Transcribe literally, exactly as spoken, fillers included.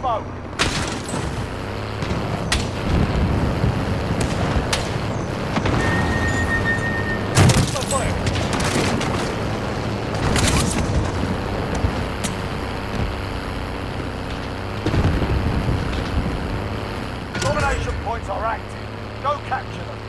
smoke. Domination points are active. Go capture them.